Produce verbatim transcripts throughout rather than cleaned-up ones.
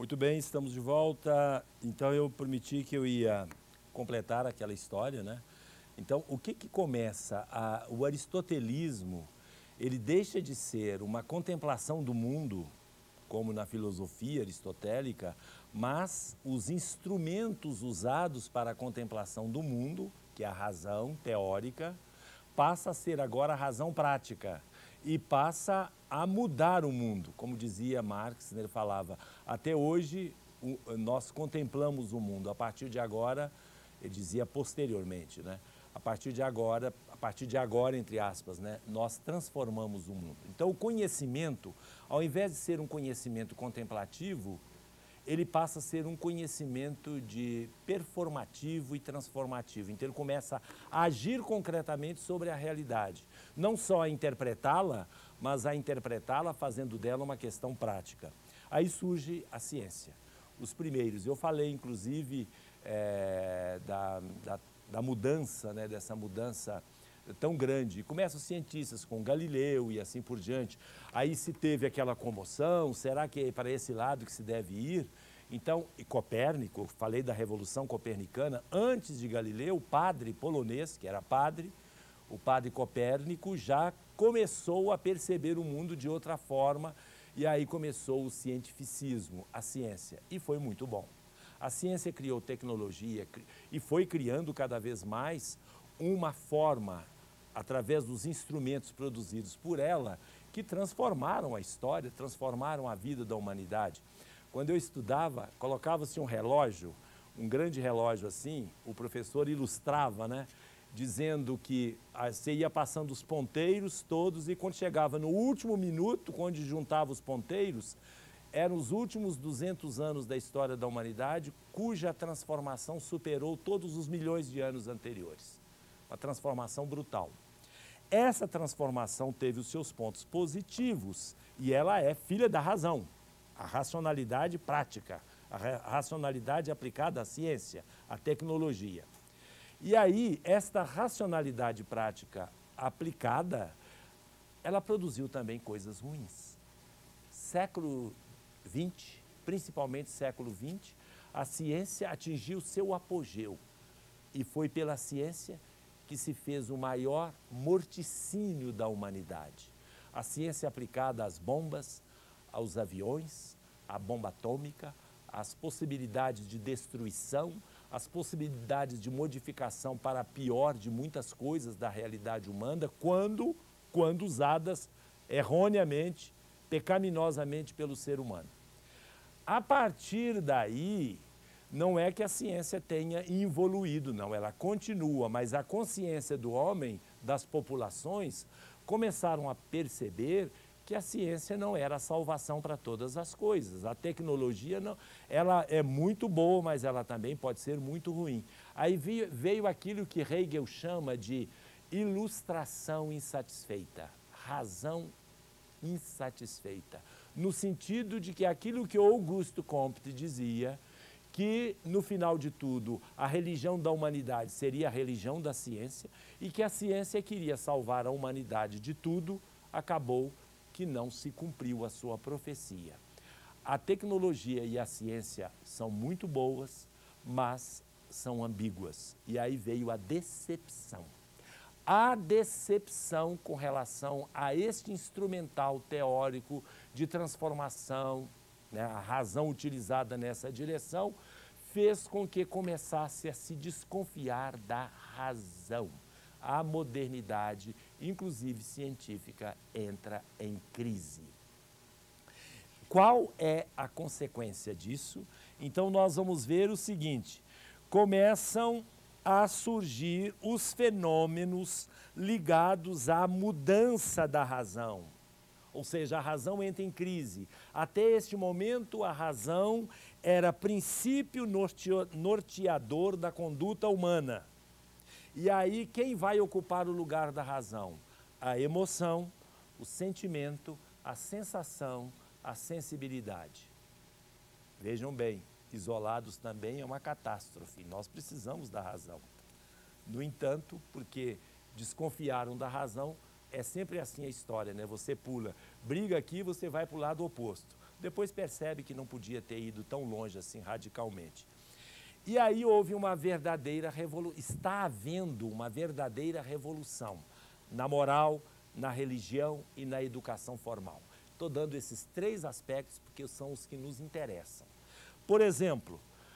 Muito bem, estamos de volta. Então eu prometi que eu ia completar aquela história, né? Então, o que que começa? A, o aristotelismo, ele deixa de ser uma contemplação do mundo, como na filosofia aristotélica, mas os instrumentos usados para a contemplação do mundo, que é a razão teórica, passa a ser agora a razão prática e passa a mudar o mundo. Como dizia Marx, ele falava, até hoje o, nós contemplamos o mundo, a partir de agora, ele dizia posteriormente, né? A partir de agora, a partir de agora, entre aspas, né, nós transformamos o mundo. Então o conhecimento, ao invés de ser um conhecimento contemplativo, ele passa a ser um conhecimento de performativo e transformativo. Então ele começa a agir concretamente sobre a realidade. Não só a interpretá-la, mas a interpretá-la fazendo dela uma questão prática. Aí surge a ciência. Os primeiros, eu falei inclusive é, da, da, da mudança, né, dessa mudança tão grande. Começam os cientistas com Galileu e assim por diante. Aí se teve aquela comoção, será que é para esse lado que se deve ir? Então, e Copérnico, falei da Revolução Copernicana, antes de Galileu, o padre polonês, que era padre, o padre Copérnico já começou a perceber o mundo de outra forma e aí começou o cientificismo, a ciência, e foi muito bom. A ciência criou tecnologia e foi criando cada vez mais uma forma, através dos instrumentos produzidos por ela, que transformaram a história, transformaram a vida da humanidade. Quando eu estudava, colocava-se um relógio, um grande relógio assim, o professor ilustrava, né? Dizendo que você ia passando os ponteiros todos e quando chegava no último minuto, onde juntava os ponteiros, eram os últimos duzentos anos da história da humanidade, cuja transformação superou todos os milhões de anos anteriores. Uma transformação brutal. Essa transformação teve os seus pontos positivos e ela é filha da razão, a racionalidade prática, a racionalidade aplicada à ciência, à tecnologia. E aí, esta racionalidade prática aplicada, ela produziu também coisas ruins. Século vinte, principalmente século vinte, a ciência atingiu seu apogeu e foi pela ciência que se fez o maior morticínio da humanidade. A ciência aplicada às bombas, aos aviões, à bomba atômica, às possibilidades de destruição, as possibilidades de modificação para pior de muitas coisas da realidade humana, quando, quando usadas erroneamente, pecaminosamente pelo ser humano. A partir daí, não é que a ciência tenha evoluído, não, ela continua, mas a consciência do homem, das populações, começaram a perceber que a ciência não era a salvação para todas as coisas. A tecnologia, não, ela é muito boa, mas ela também pode ser muito ruim. Aí veio, veio aquilo que Hegel chama de ilustração insatisfeita, razão insatisfeita, no sentido de que aquilo que Augusto Comte dizia, que no final de tudo a religião da humanidade seria a religião da ciência e que a ciência queria salvar a humanidade de tudo, acabou que não se cumpriu a sua profecia. A tecnologia e a ciência são muito boas, mas são ambíguas. E aí veio a decepção. A decepção com relação a este instrumental teórico de transformação, né, a razão utilizada nessa direção, fez com que começasse a se desconfiar da razão. A modernidade, inclusive científica, entra em crise. Qual é a consequência disso? Então nós vamos ver o seguinte, começam a surgir os fenômenos ligados à mudança da razão. Ou seja, a razão entra em crise. Até este momento, a razão era princípio norteador da conduta humana. E aí, quem vai ocupar o lugar da razão? A emoção, o sentimento, a sensação, a sensibilidade. Vejam bem, isolados também é uma catástrofe. Nós precisamos da razão. No entanto, porque desconfiaram da razão, é sempre assim a história, né? Você pula, briga aqui, você vai para o lado oposto. Depois percebe que não podia ter ido tão longe assim radicalmente. E aí houve uma verdadeira revolução, está havendo uma verdadeira revolução na moral, na religião e na educação formal. Estou dando esses três aspectos porque são os que nos interessam. Por exemplo,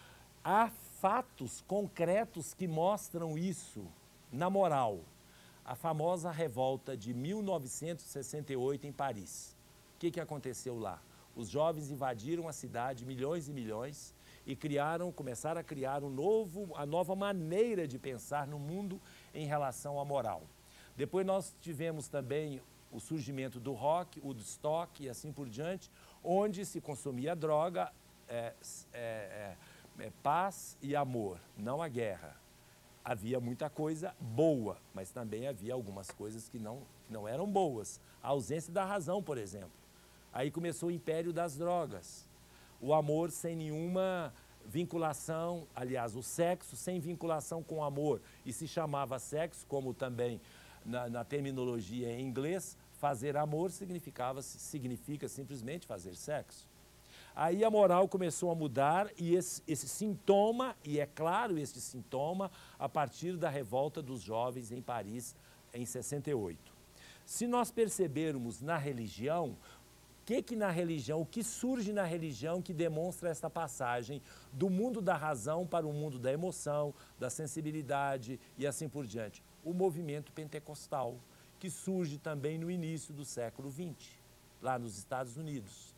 há fatos concretos que mostram isso na moral. A famosa revolta de mil novecentos e sessenta e oito em Paris. O que, que aconteceu lá? Os jovens invadiram a cidade, milhões e milhões, e criaram, começaram a criar um novo, a nova maneira de pensar no mundo em relação à moral. Depois nós tivemos também o surgimento do rock, o Woodstock e assim por diante, onde se consumia droga, é, é, é, paz e amor, não a guerra. Havia muita coisa boa, mas também havia algumas coisas que não, que não eram boas. A ausência da razão, por exemplo. Aí começou o império das drogas. O amor sem nenhuma vinculação, aliás, o sexo sem vinculação com o amor. E se chamava sexo, como também na, na terminologia em inglês, fazer amor significava, significa simplesmente fazer sexo. Aí a moral começou a mudar e esse, esse sintoma, e é claro esse sintoma, a partir da revolta dos jovens em Paris em sessenta e oito. Se nós percebermos na religião, o que que na religião, o que surge na religião que demonstra essa passagem do mundo da razão para o mundo da emoção, da sensibilidade e assim por diante? O movimento pentecostal, que surge também no início do século vinte, lá nos Estados Unidos.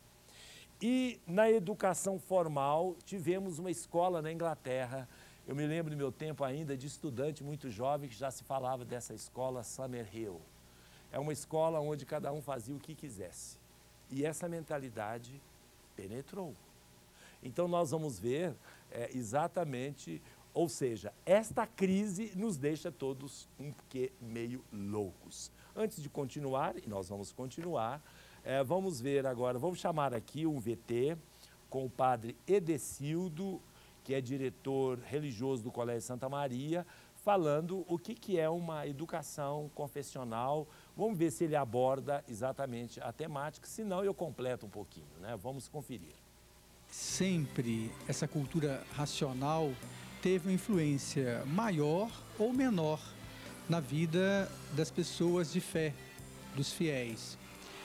E na educação formal, tivemos uma escola na Inglaterra. Eu me lembro do meu tempo ainda de estudante muito jovem que já se falava dessa escola Summerhill. É uma escola onde cada um fazia o que quisesse. E essa mentalidade penetrou. Então nós vamos ver é, exatamente, ou seja, esta crise nos deixa todos um quê meio loucos. Antes de continuar, e nós vamos continuar, É, vamos ver agora, vamos chamar aqui um V T com o padre Edecildo, que é diretor religioso do Colégio Santa Maria, falando o que, que é uma educação confessional. Vamos ver se ele aborda exatamente a temática, senão eu completo um pouquinho, né? Vamos conferir. Sempre essa cultura racional teve uma influência maior ou menor na vida das pessoas de fé, dos fiéis.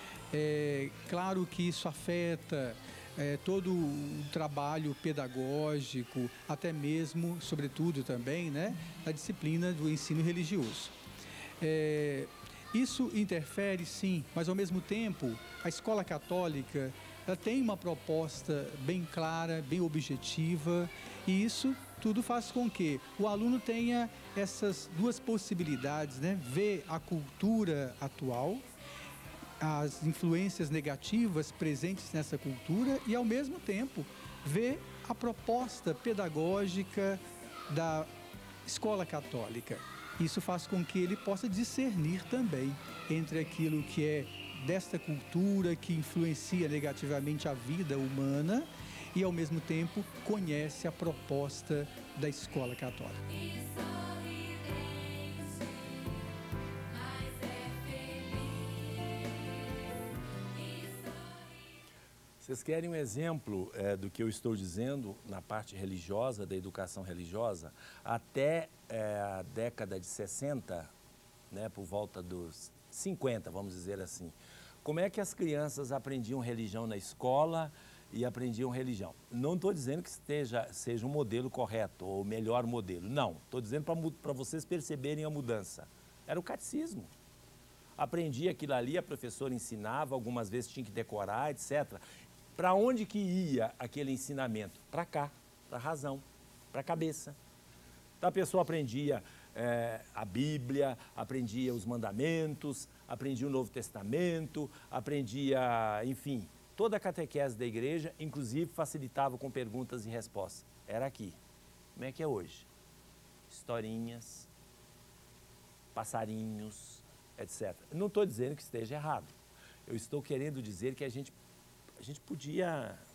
É claro que isso afeta é, todo o trabalho pedagógico, até mesmo, sobretudo também, né, a disciplina do ensino religioso. É, isso interfere, sim, mas ao mesmo tempo, a escola católica ela tem uma proposta bem clara, bem objetiva, e isso tudo faz com que o aluno tenha essas duas possibilidades, né, ver a cultura atual, as influências negativas presentes nessa cultura e, ao mesmo tempo, ver a proposta pedagógica da escola católica. Isso faz com que ele possa discernir também entre aquilo que é desta cultura que influencia negativamente a vida humana e, ao mesmo tempo, conhece a proposta da escola católica. Vocês querem um exemplo é, do que eu estou dizendo na parte religiosa, da educação religiosa? Até é, a década de sessenta, né, por volta dos cinquenta, vamos dizer assim, como é que as crianças aprendiam religião na escola e aprendiam religião? Não estou dizendo que esteja, seja um modelo correto ou o melhor modelo, não. Estou dizendo para vocês perceberem a mudança. Era o catecismo. Aprendia aquilo ali, a professora ensinava, algumas vezes tinha que decorar, etcétera. Para onde que ia aquele ensinamento? Para cá, para a razão, para a cabeça. Então a pessoa aprendia é, a Bíblia, aprendia os mandamentos, aprendia o Novo Testamento, aprendia, enfim, toda a catequese da igreja, inclusive facilitava com perguntas e respostas. Era aqui. Como é que é hoje? Historinhas, passarinhos, etcétera. Não estou dizendo que esteja errado. Eu estou querendo dizer que a gente A gente podia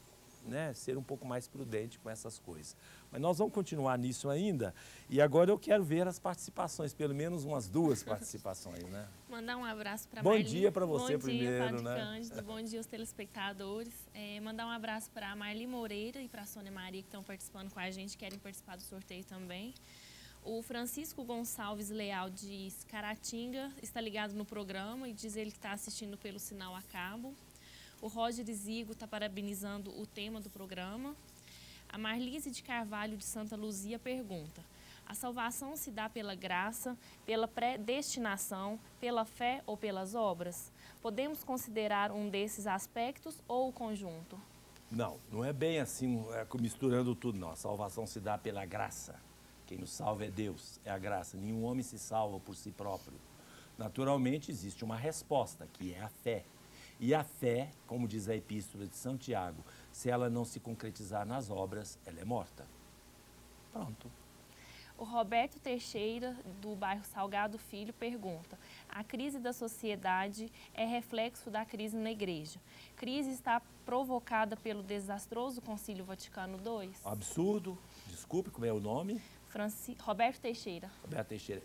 né, ser um pouco mais prudente com essas coisas. Mas nós vamos continuar nisso ainda. E agora eu quero ver as participações, pelo menos umas duas participações, né? Mandar um abraço para a Bom Marli. dia para você Bom primeiro, dia, Padre né? Cândido. Bom dia aos telespectadores. É, mandar um abraço para a Marli Moreira e para a Sônia Maria, que estão participando com a gente, querem participar do sorteio também. O Francisco Gonçalves Leal de Caratinga está ligado no programa e diz ele que está assistindo pelo sinal a cabo. O Roger Zigo está parabenizando o tema do programa. A Marlise de Carvalho de Santa Luzia pergunta: a salvação se dá pela graça, pela predestinação, pela fé ou pelas obras? Podemos considerar um desses aspectos ou o conjunto? Não, não é bem assim, é, misturando tudo, não. A salvação se dá pela graça. Quem nos salva é Deus, é a graça. Nenhum homem se salva por si próprio. Naturalmente, existe uma resposta, que é a fé. E a fé, como diz a Epístola de São Tiago, se ela não se concretizar nas obras, ela é morta. Pronto. O Roberto Teixeira, do bairro Salgado Filho, pergunta: a crise da sociedade é reflexo da crise na igreja. Crise está provocada pelo desastroso Concílio Vaticano dois? Absurdo. Desculpe, como é o nome? Franci... Roberto Teixeira. Roberto Teixeira,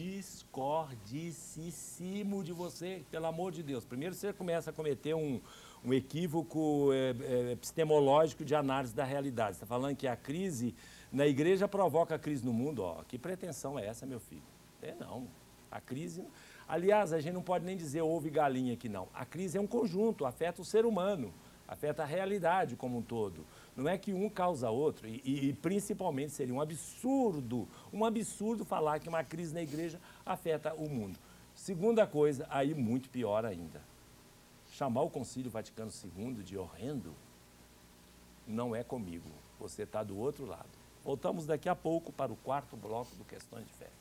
discordicíssimo de você, pelo amor de Deus. Primeiro você começa a cometer um, um equívoco é, é, epistemológico de análise da realidade. Você está falando que a crise na igreja provoca a crise no mundo? Ó, que pretensão é essa, meu filho? É não, a crise... Aliás, a gente não pode nem dizer ovo e galinha aqui, não. A crise é um conjunto, afeta o ser humano, afeta a realidade como um todo. Não é que um causa outro, e, e, e principalmente seria um absurdo, um absurdo falar que uma crise na igreja afeta o mundo. Segunda coisa, aí muito pior ainda, chamar o Concílio Vaticano segundo de horrendo não é comigo, você está do outro lado. Voltamos daqui a pouco para o quarto bloco do Questões de Fé.